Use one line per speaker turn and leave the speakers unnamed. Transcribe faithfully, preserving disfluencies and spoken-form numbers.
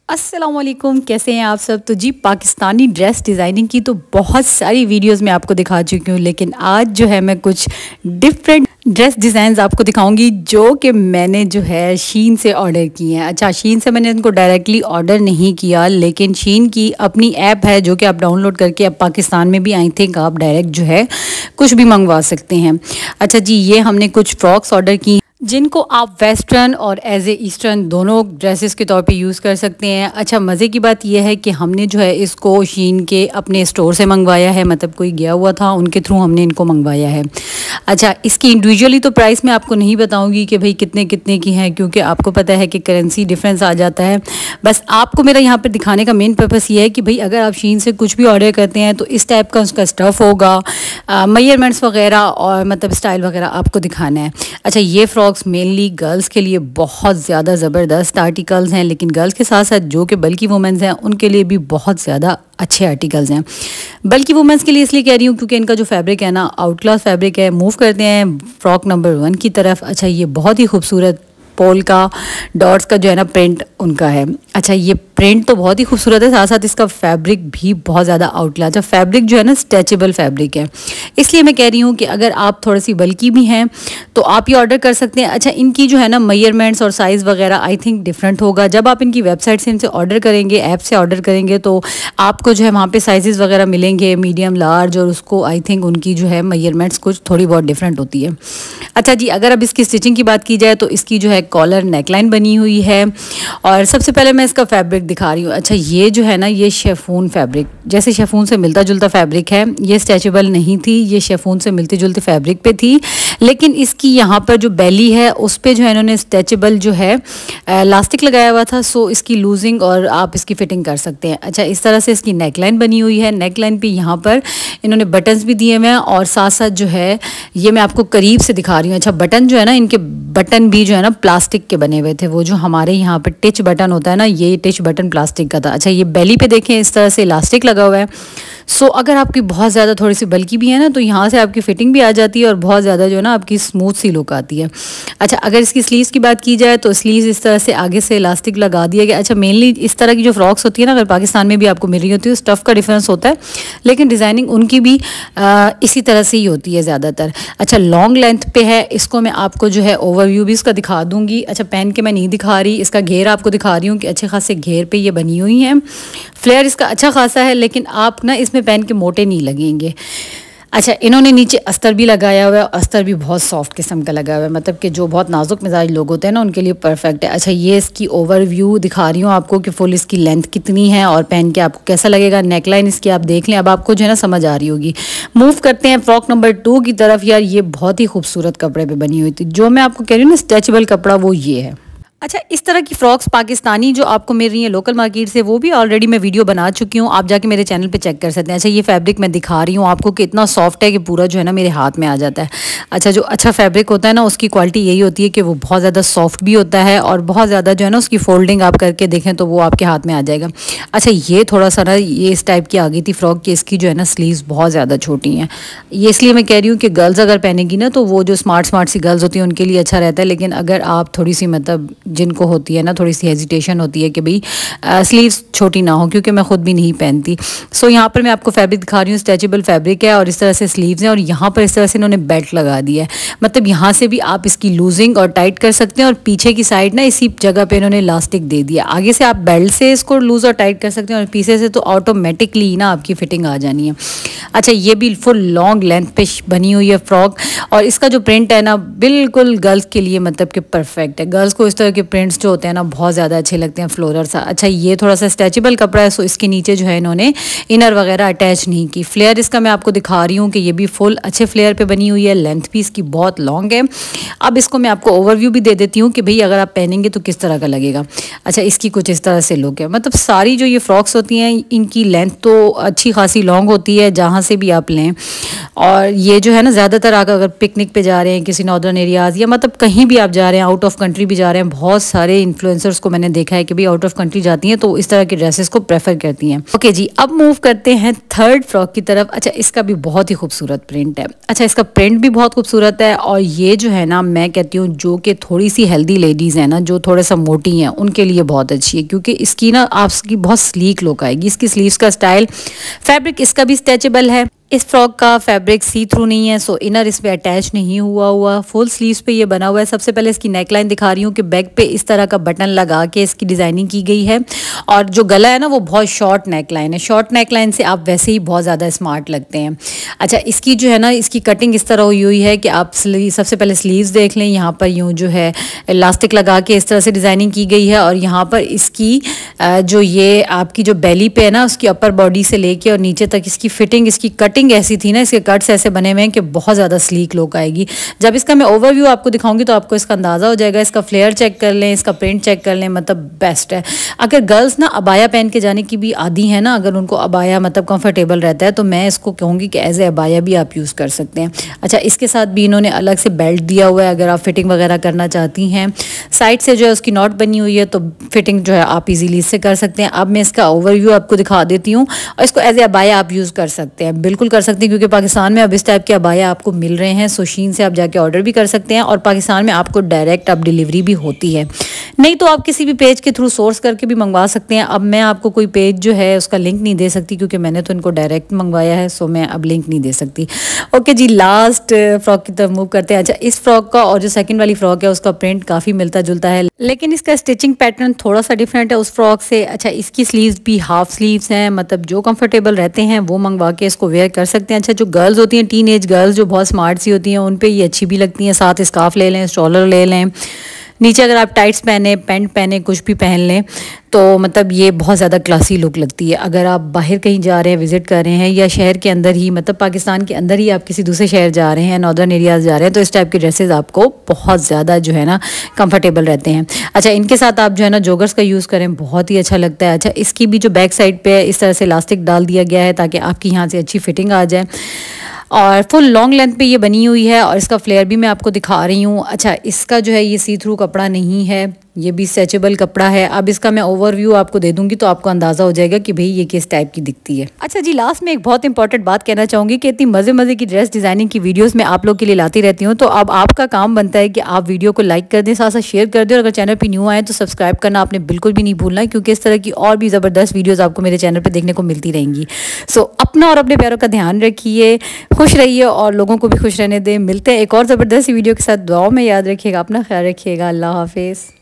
अस्सलाम वालेकुम, कैसे हैं आप सब। तो जी पाकिस्तानी ड्रेस डिज़ाइनिंग की तो बहुत सारी वीडियोस मैं आपको दिखा चुकी हूँ, लेकिन आज जो है मैं कुछ डिफरेंट ड्रेस डिज़ाइंस आपको दिखाऊंगी जो कि मैंने जो है शीन से ऑर्डर किए हैं। अच्छा, शीन से मैंने इनको डायरेक्टली ऑर्डर नहीं किया, लेकिन शीन की अपनी ऐप है जो कि आप डाउनलोड करके अब पाकिस्तान में भी आई थिंक आप डायरेक्ट जो है कुछ भी मंगवा सकते हैं। अच्छा जी, ये हमने कुछ फ्रॉक्स ऑर्डर की जिनको आप वेस्टर्न और एज ए ईस्टर्न दोनों ड्रेसेस के तौर पे यूज़ कर सकते हैं। अच्छा, मज़े की बात यह है कि हमने जो है इसको शीन के अपने स्टोर से मंगवाया है, मतलब कोई गया हुआ था उनके थ्रू हमने इनको मंगवाया है। अच्छा, इसकी इंडिविजुअली तो प्राइस मैं आपको नहीं बताऊंगी कि भाई कितने कितने की हैं, क्योंकि आपको पता है कि करेंसी डिफरेंस आ जाता है। बस आपको मेरा यहाँ पर दिखाने का मेन पर्पस ये है कि भाई अगर आप शीन से कुछ भी ऑर्डर करते हैं तो इस टाइप का उसका स्टफ़ होगा, मेजरमेंट्स वगैरह और मतलब स्टाइल वगैरह आपको दिखाना है। अच्छा, ये फ्रॉक्स मेनली गर्ल्स के लिए बहुत ज़्यादा ज़बरदस्त आर्टिकल्स हैं, लेकिन गर्ल्स के साथ साथ जो कि बल्कि वुमेंस हैं उनके लिए भी बहुत ज़्यादा अच्छे आर्टिकल्स हैं। बल्कि वुमेंस के लिए इसलिए कह रही हूँ क्योंकि इनका जो फैब्रिक है ना आउट क्लास फैब्रिक है। मूव करते हैं फ्रॉक नंबर वन की तरफ। अच्छा, ये बहुत ही खूबसूरत पोल का डॉट्स का जो है ना प्रिंट उनका है। अच्छा, ये प्रिंट तो बहुत ही खूबसूरत है, साथ साथ इसका फैब्रिक भी बहुत ज़्यादा आउटक्लास है। फैब्रिक जो है ना स्ट्रेचेबल फैब्रिक है, इसलिए मैं कह रही हूँ कि अगर आप थोड़ी सी बल्कि भी हैं तो आप ये ऑर्डर कर सकते हैं। अच्छा, इनकी जो है ना मेजरमेंट्स और साइज़ वगैरह आई थिंक डिफरेंट होगा। जब आप इनकी वेबसाइट से इनसे ऑर्डर करेंगे, ऐप से ऑर्डर करेंगे, तो आपको जो है वहाँ पे साइज़ वगैरह मिलेंगे मीडियम, लार्ज, और उसको आई थिंक उनकी जो है मेजरमेंट्स कुछ थोड़ी बहुत डिफरेंट होती है। अच्छा जी, अगर अब इसकी स्टिचिंग की बात की जाए तो इसकी जो है कॉलर नेकलाइन बनी हुई है। और सबसे पहले मैं इसका फैब्रिक दिखा रही हूँ। अच्छा, ये जो है ना ये शेफून फैब्रिक, जैसे शेफून से मिलता जुलता फैब्रिक है। ये स्ट्रेचेबल नहीं थी, ये शेफून से मिलती जुलती फैब्रिक पे थी, लेकिन इसकी यहाँ पर जो बेली है उस पर जो है इन्होंने स्ट्रेचेबल जो है इलास्टिक लगाया हुआ था, सो इसकी लूजिंग और आप इसकी फिटिंग कर सकते हैं। अच्छा, इस तरह से इसकी नेकलाइन बनी हुई है। नेकलाइन पे यहाँ पर इन्होंने बटन्स भी दिए हुए हैं और साथ साथ जो है ये मैं आपको करीब से दिखा रही हूँ। अच्छा, बटन जो है ना इनके बटन भी जो है ना प्लास्टिक के बने हुए थे। वो जो हमारे यहाँ पर टिच बटन होता है ना, ये टिच बटन प्लास्टिक का था। अच्छा, ये बेली पे देखें इस तरह से इलास्टिक लगा हुआ है। सो so, अगर आपकी बहुत ज़्यादा थोड़ी सी बल्कि भी है ना तो यहाँ से आपकी फिटिंग भी आ जाती है और बहुत ज़्यादा जो है ना आपकी स्मूथ सी लुक आती है। अच्छा, अगर इसकी स्लीव्स की बात की जाए तो स्लीव्स इस तरह से आगे से इलास्टिक लगा दिया गया। अच्छा, मेनली इस तरह की जो फ्रॉक्स होती है ना अगर पाकिस्तान में भी आपको मिल रही होती है, स्टफ़ का डिफरेंस होता है, लेकिन डिज़ाइनिंग उनकी भी आ, इसी तरह से ही होती है ज़्यादातर। अच्छा, लॉन्ग लेंथ पे है, इसको मैं आपको जो है ओवरव्यू भी इसका दिखा दूँगी। अच्छा, पहन के मैं नहीं दिखा रही, इसका घेर आपको दिखा रही हूँ कि अच्छे खासे घेर पे ये बनी हुई है। फ्लेयर इसका अच्छा खासा है, लेकिन आप ना इसमें पहन के मोटे नहीं लगेंगे। अच्छा, इन्होंने नीचे अस्तर भी लगाया हुआ है, अस्तर भी बहुत सॉफ्ट किस्म का लगा हुआ है, मतलब कि जो बहुत नाजुक मिजाज लोग होते हैं ना उनके लिए परफेक्ट है। अच्छा, ये इसकी ओवरव्यू दिखा रही हूँ आपको कि फुल इसकी लेंथ कितनी है और पहन के आपको कैसा लगेगा। नेकलाइन इसकी आप देख लें, अब आपको जो है ना समझ आ रही होगी। मूव करते हैं फ्रॉक नंबर टू की तरफ। यार, ये बहुत ही खूबसूरत कपड़े पर बनी हुई थी। जो मैं आपको कह रही हूँ ना स्ट्रेचेबल कपड़ा, वो ये है। अच्छा, इस तरह की फ्रॉक्स पाकिस्तानी जो आपको मिल रही है लोकल मार्केट से, वो भी ऑलरेडी मैं वीडियो बना चुकी हूँ, आप जाके मेरे चैनल पे चेक कर सकते हैं। अच्छा, ये फैब्रिक मैं दिखा रही हूँ आपको कि इतना सॉफ्ट है कि पूरा जो है ना मेरे हाथ में आ जाता है। अच्छा, जो अच्छा फैब्रिक होता है ना उसकी क्वालिटी यही होती है कि वो बहुत ज़्यादा सॉफ्ट भी होता है और बहुत ज़्यादा जो है ना उसकी फोल्डिंग आप करके देखें तो वो आपके हाथ में आ जाएगा। अच्छा, ये थोड़ा सा ना ये इस टाइप की आ गई थी फ्रॉक कि इसकी जो है ना स्लीव्स बहुत ज़्यादा छोटी हैं। ये इसलिए मैं कह रही हूँ कि गर्ल्स अगर पहनेगी ना तो वो जो स्मार्ट स्मार्ट सी गर्ल्स होती हैं उनके लिए अच्छा रहता है, लेकिन अगर आप थोड़ी सी मतलब जिनको होती है ना थोड़ी सी हेजिटेशन होती है कि भाई स्लीव्स छोटी ना हो, क्योंकि मैं खुद भी नहीं पहनती। सो so, यहाँ पर मैं आपको फैब्रिक दिखा रही हूँ, स्ट्रेचेबल फैब्रिक है और इस तरह से स्लीव्स हैं और यहाँ पर इस तरह से इन्होंने बेल्ट लगा दिया है, मतलब यहाँ से भी आप इसकी लूजिंग और टाइट कर सकते हैं और पीछे की साइड ना इसी जगह पे इन्होंने इलास्टिक दे दिया। आगे से आप बेल्ट से इसको लूज और टाइट कर सकते हैं और पीछे से तो ऑटोमेटिकली ना आपकी फिटिंग आ जानी है। अच्छा, ये भी फुल लॉन्ग लेंथ पे बनी हुई है फ्रॉक और इसका जो प्रिंट है ना बिल्कुल गर्ल्स के लिए मतलब कि परफेक्ट है। गर्ल्स को इस तरह के प्रिंट्स जो होते हैं ना बहुत ज़्यादा अच्छे लगते हैं, फ्लोरल सा। अच्छा, ये थोड़ा सा स्ट्रेचेबल कपड़ा है, सो इसके नीचे जो है इन्होंने इनर वगैरह अटैच नहीं की। फ्लेयर इसका मैं आपको दिखा रही हूँ कि ये भी फुल अच्छे फ्लेयर पे बनी हुई है, लेंथ भी इसकी बहुत लॉन्ग है। अब इसको मैं आपको ओवरव्यू भी दे देती हूँ कि भाई अगर आप पहनेंगे तो किस तरह का लगेगा। अच्छा, इसकी कुछ इस तरह से लुक है, मतलब सारी जो ये फ्रॉक्स होती हैं इनकी लेंथ तो अच्छी खासी लॉन्ग होती है जहाँ से भी आप लें। और ये जो है ना ज़्यादातर अगर पिकनिक पे जा रहे हैं किसी नॉर्दर्न एरियाज़ या मतलब कहीं भी आप जा रहे हैं, आउट ऑफ कंट्री भी जा रहे हैं, बहुत बहुत सारे इन्फ्लुएंसर्स को मैंने देखा है कि भाई आउट ऑफ कंट्री जाती हैं तो इस तरह के ड्रेसेस को प्रेफर करती हैं। ओके जी, अब मूव करते हैं थर्ड फ्रॉक की तरफ। अच्छा, इसका भी बहुत ही खूबसूरत प्रिंट है। अच्छा, इसका प्रिंट भी बहुत खूबसूरत है और ये जो है ना, मैं कहती हूँ जो कि थोड़ी सी हेल्दी लेडीज़ हैं ना, जो थोड़ा सा मोटी हैं, उनके लिए बहुत अच्छी है, क्योंकि इसकी ना आपकी बहुत स्लीक लुक आएगी। इसकी स्लीव्स का स्टाइल, फैब्रिक इसका भी स्ट्रेचेबल है। इस फ्रॉक का फैब्रिक सी थ्रू नहीं है, सो इनर इस पे अटैच नहीं हुआ हुआ, फुल स्लीव्स पे ये बना हुआ है। सबसे पहले इसकी नेकलाइन दिखा रही हूँ कि बैक पे इस तरह का बटन लगा के इसकी डिज़ाइनिंग की गई है और जो गला है ना वो बहुत शॉर्ट नेकलाइन है। शॉर्ट नेकलाइन से आप वैसे ही बहुत ज़्यादा स्मार्ट लगते हैं। अच्छा, इसकी जो है ना, इसकी कटिंग इस तरह हुई हुई है कि आप सबसे पहले स्लीव्स देख लें, यहाँ पर यूँ जो है इलास्टिक लगा के इस तरह से डिज़ाइनिंग की गई है और यहाँ पर इसकी जो ये आपकी जो बेली पे है ना, उसकी अपर बॉडी से लेके और नीचे तक इसकी फिटिंग, इसकी कटिंग ऐसी थी ना, इसके कट्स ऐसे बने हुए हैं कि बहुत ज़्यादा स्लीक लुक आएगी। जब इसका मैं ओवरव्यू आपको दिखाऊंगी तो आपको इसका अंदाज़ा हो जाएगा। इसका फ्लेयर चेक कर लें, इसका प्रिंट चेक कर लें, मतलब बेस्ट है। अगर गर्ल्स ना अबाया पहन के जाने की भी आदी है ना, अगर उनको अबाया मतलब कंफर्टेबल रहता है, तो मैं इसको कहूँगी कि एज ए अबाया भी आप यूज़ कर सकते हैं। अच्छा, इसके साथ भी इन्होंने अलग से बेल्ट दिया हुआ है अगर आप फिटिंग वगैरह करना चाहती हैं। साइड से जो है उसकी नॉट बनी हुई है, तो फिटिंग जो है आप इजीली इससे कर सकते हैं। अब मैं इसका ओवरव्यू आपको दिखा देती हूँ और इसको एज ए अबाया आप यूज़ कर सकते हैं, बिल्कुल कर सकते हैं, क्योंकि पाकिस्तान में अब इस टाइप के अबाया आपको मिल रहे हैं। सो शीन से आप जाके ऑर्डर भी कर सकते हैं और पाकिस्तान में आपको डायरेक्ट अब डिलीवरी भी होती है। नहीं तो आप किसी भी पेज के थ्रू सोर्स करके भी मंगवा सकते हैं। अब मैं आपको कोई पेज जो है उसका लिंक नहीं दे सकती, क्योंकि मैंने तो इनको डायरेक्ट मंगवाया है, सो मैं अब लिंक नहीं दे सकती। ओके जी, लास्ट फ्रॉक की तरफ मूव करते हैं। अच्छा, इस फ्रॉक का और जो सेकंड वाली फ्रॉक है उसका प्रिंट काफ़ी मिलता जुलता है, लेकिन इसका स्टिचिंग पैटर्न थोड़ा सा डिफरेंट है उस फ्रॉक से। अच्छा, इसकी स्लीव्स भी हाफ स्लीव्स हैं, मतलब जो कंफर्टेबल रहते हैं वो मंगवा के इसको वेयर कर सकते हैं। अच्छा, जो गर्ल्स होती हैं, टीन एज गर्ल्स जो बहुत स्मार्ट सी होती हैं, उन पे ये अच्छी भी लगती हैं। साथ स्कार्फ ले लें, स्टॉलर ले लें, नीचे अगर आप टाइट्स पहने, पैंट पहने, कुछ भी पहन लें, तो मतलब ये बहुत ज़्यादा क्लासी लुक लगती है। अगर आप बाहर कहीं जा रहे हैं, विज़िट कर रहे हैं, या शहर के अंदर ही, मतलब पाकिस्तान के अंदर ही आप किसी दूसरे शहर जा रहे हैं, नॉर्दर्न एरियाज़ जा रहे हैं, तो इस टाइप के ड्रेसेस आपको बहुत ज़्यादा जो है ना कंफर्टेबल रहते हैं। अच्छा, इनके साथ आप जो है ना जॉगर्स का यूज़ करें, बहुत ही अच्छा लगता है। अच्छा, इसकी भी जो बैक साइड पे इस तरह से इलास्टिक डाल दिया गया है ताकि आपकी यहाँ से अच्छी फिटिंग आ जाए और फुल लॉन्ग लेंथ पे ये बनी हुई है और इसका फ्लेयर भी मैं आपको दिखा रही हूँ। अच्छा, इसका जो है ये सी थ्रू कपड़ा नहीं है, ये भी स्ट्रेचेबल कपड़ा है। अब इसका मैं ओवरव्यू आपको दे दूंगी तो आपको अंदाज़ा हो जाएगा कि भाई ये किस टाइप की दिखती है। अच्छा जी, लास्ट में एक बहुत इंपॉर्टेंट बात कहना चाहूँगी कि इतनी मज़े मज़े की ड्रेस डिज़ाइनिंग की वीडियोस मैं आप लोग के लिए लाती रहती हूँ, तो अब आपका काम बनता है कि आप वीडियो को लाइक कर दें, साथ साथ शेयर कर दें और अगर चैनल पर न्यू आए तो सब्सक्राइब करना आपने बिल्कुल भी नहीं भूलना है, क्योंकि इस तरह की और भी ज़बरदस्त वीडियोज़ आपको मेरे चैनल पर देखने को मिलती रहेंगी। सो अपना और अपने प्यारों का ध्यान रखिए, खुश रहिए और लोगों को भी खुश रहने दें। मिलते हैं एक और ज़बरदस्त वीडियो के साथ। दुआओं में याद रखिएगा, अपना ख्याल रखिएगा। अल्लाह हाफिज़।